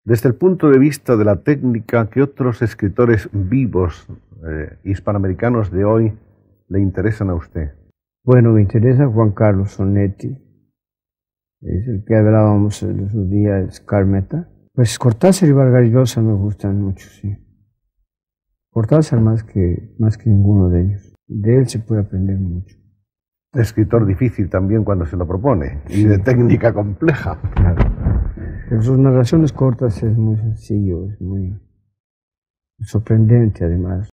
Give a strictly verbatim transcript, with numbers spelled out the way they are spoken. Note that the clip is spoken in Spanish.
Desde el punto de vista de la técnica, ¿qué otros escritores vivos eh, hispanoamericanos de hoy le interesan a usted? Bueno, me interesa Juan Carlos Onetti, es el que hablábamos en esos días, Carmeta. Pues Cortázar y Vargas Llosa me gustan mucho, sí. Cortázar más que, más que ninguno de ellos. De él se puede aprender mucho. Escritor difícil también cuando se lo propone, Sí. y de técnica compleja. Claro. Pero sus narraciones cortas es muy sencillo, es muy sorprendente además.